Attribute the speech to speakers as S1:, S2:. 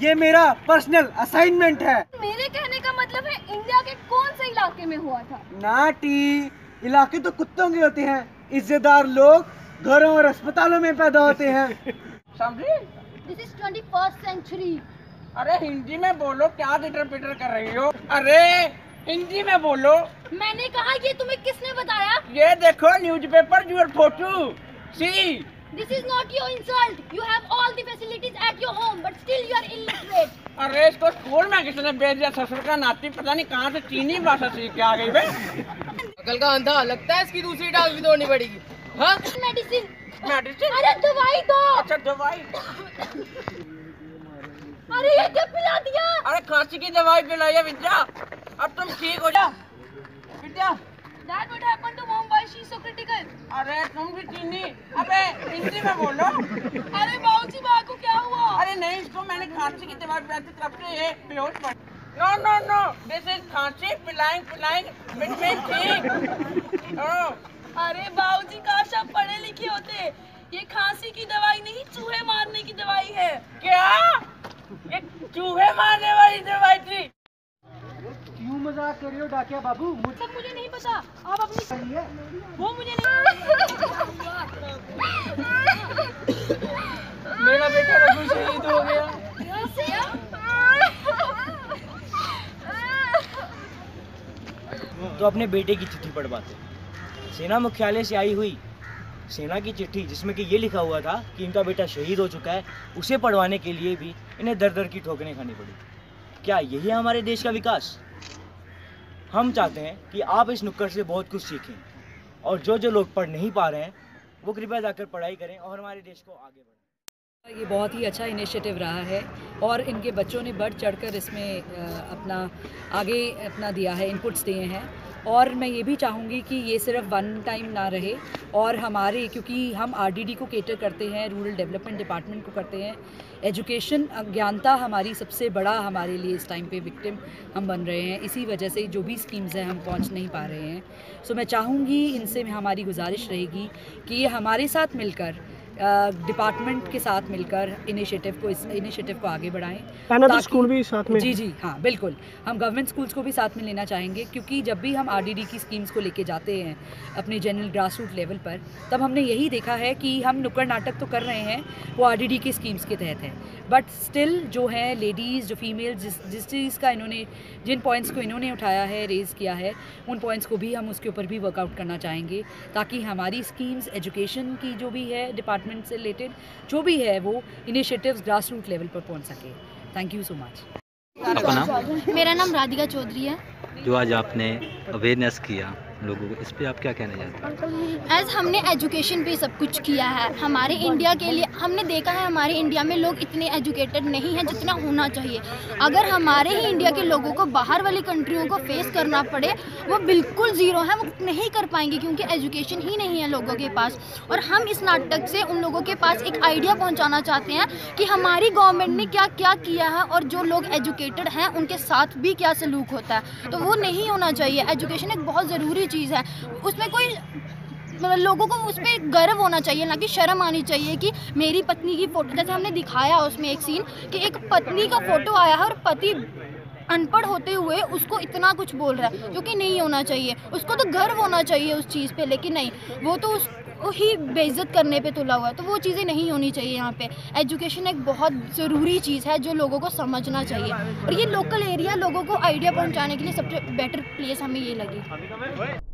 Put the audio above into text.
S1: ये मेरा personal assignment है।
S2: मेरे कहने का मतलब है इंडिया के कौन से इलाके में हुआ था?
S1: नाटी, इलाके तो कुत्तों के होते हैं, इज्जतदार लोग घरों और अस्पतालों में पैदा होते हैं।
S3: समझी?
S2: This is 21st century।
S3: अरे हिंदी में बोलो, क्या गिटर पिटर कर रही हो? अरे हिंदी में बोलो।
S2: मैंने कहा ये तुम्हें किसने बताया?
S3: ये देखो newspaper your photo. See
S2: This is not your insult. You have all the facilities at your home, but still you are illiterate.
S3: अरे इसको स्कूल में किसने भेज दिया? ससुर का नाती पता नहीं कहाँ से चीनी भाषा सीख के आ गई बे।
S4: अकल का अंधा, लगता है इसकी दूसरी टांग भी तोड़नी पड़ेगी। हाँ?
S2: मेडिसिन।
S3: मेडिसिन?
S2: अरे दवाई दो।
S3: अच्छा दवाई।
S2: अरे ये क्या पिला दिया?
S3: अरे खांसी की दवाई पिलाई है विद्या, अब तुम ठीक हो जा। विद्या
S2: That would happen to mom. Why she is so critical?
S3: अरे तुम भी चीनी। अबे हिंदी में बोलो।
S2: अरे बाबूजी माँ को क्या हुआ?
S3: अरे नहीं, इसको मैंने खांसी की दवाई पिलाई थी, तब से ये बेहोश पड़। No no no, this is खांसी पिलाएंग विटामिन ठीक।
S2: अरे बाबूजी काश आप पढ़े लिखे होते। ये खांसी की दवाई नहीं, चूहे मारने की दवाई है।
S3: क्या? ये चूहे मारने वाली दवाई थी?
S1: क्यों मजाक कर रही हो डाकिया बाबू?
S2: मुझे नहीं पता, आप अपनी वो मुझे नहीं।
S3: मेरा बेटा रघु शहीद हो गया।
S5: तो अपने बेटे की चिट्ठी पढ़वाते। सेना मुख्यालय से आई हुई सेना की चिट्ठी, जिसमें कि ये लिखा हुआ था कि इनका बेटा शहीद हो चुका है, उसे पढ़वाने के लिए भी इन्हें दर दर की ठोकरें खानी पड़ी। क्या यही है हमारे देश का विकास? हम चाहते हैं कि आप इस नुक्कड़ से बहुत कुछ सीखें, और जो लोग पढ़ नहीं पा रहे हैं वो कृपया जाकर पढ़ाई करें और हमारे देश को आगे बढ़ाएं।
S6: ये बहुत ही अच्छा इनिशिएटिव रहा है और इनके बच्चों ने बढ़ चढ़कर इसमें अपना दिया है, इनपुट्स दिए हैं। और मैं ये भी चाहूँगी कि ये सिर्फ वन टाइम ना रहे, और हमारे, क्योंकि हम आरडीडी को केटर करते हैं, रूरल डेवलपमेंट डिपार्टमेंट को करते हैं, एजुकेशन अज्ञानता हमारी सबसे बड़ा हमारे लिए इस टाइम पे विक्टिम हम बन रहे हैं। इसी वजह से जो भी स्कीम्स हैं हम पहुंच नहीं पा रहे हैं। सो मैं चाहूँगी, इनसे हमारी गुजारिश रहेगी कि ये हमारे साथ मिलकर, डिपार्टमेंट के साथ मिलकर इस इनिशिएटिव को आगे बढ़ाएं।
S1: स्कूल भी साथ में?
S6: जी हाँ बिल्कुल, हम गवर्नमेंट स्कूल्स को भी साथ में लेना चाहेंगे, क्योंकि जब भी हम आरडीडी की स्कीम्स को लेके जाते हैं अपने जनरल ग्रास रूट लेवल पर, तब हमने यही देखा है कि हम नुक्कड़ नाटक तो कर रहे हैं, वो आरडीडी की स्कीम्स के तहत है, बट स्टिल जो है लेडीज़, जो फीमेल, जिस चीज़ का इन्होंने, जिन पॉइंट्स को इन्होंने उठाया है, रेज़ किया है, उन पॉइंट्स को भी हम उसके ऊपर भी वर्कआउट करना चाहेंगे, ताकि हमारी स्कीम्स, एजुकेशन की जो भी है डिपार्टमेंट से रिलेटेड जो भी है, वो इनिशिएटिव्स ग्रास रूट लेवल पर पहुंच सके। Thank you so much.
S7: आपका नाम?
S2: मेरा नाम राधिका चौधरी है।
S7: जो आज आपने अवेयरनेस किया लोगों को, इस पे आप क्या कहना चाहते हैं?
S2: एज हमने एजुकेशन पे सब कुछ किया है हमारे इंडिया के लिए। हमने देखा है हमारे इंडिया में लोग इतने एजुकेटेड नहीं हैं जितना होना चाहिए। अगर हमारे ही इंडिया के लोगों को बाहर वाली कंट्रियों को फेस करना पड़े, वो बिल्कुल ज़ीरो है, वो नहीं कर पाएंगे, क्योंकि एजुकेशन ही नहीं है लोगों के पास। और हम इस नाटक से उन लोगों के पास एक आइडिया पहुँचाना चाहते हैं कि हमारी गवर्नमेंट ने क्या क्या किया है, और जो लोग एजुकेटेड हैं उनके साथ भी क्या सलूक होता है। तो वो नहीं होना चाहिए। एजुकेशन एक बहुत ज़रूरी चीज़ है, उसमें कोई लोगों को उस पर गर्व होना चाहिए, ना कि शर्म आनी चाहिए कि मेरी पत्नी की फ़ोटो, जैसे हमने दिखाया उसमें एक सीन कि एक पत्नी का फ़ोटो आया है और पति अनपढ़ होते हुए उसको इतना कुछ बोल रहा है, जो कि नहीं होना चाहिए। उसको तो गर्व होना चाहिए उस चीज़ पे, लेकिन नहीं, वो तो उस ही बेइज्जत करने पे तुला हुआ है। तो वो चीज़ें नहीं होनी चाहिए यहाँ पे। एजुकेशन एक बहुत ज़रूरी चीज़ है जो लोगों को समझना चाहिए, और ये लोकल एरिया लोगों को आइडिया पहुँचाने के लिए सबसे बेटर प्लेस हमें ये लगी।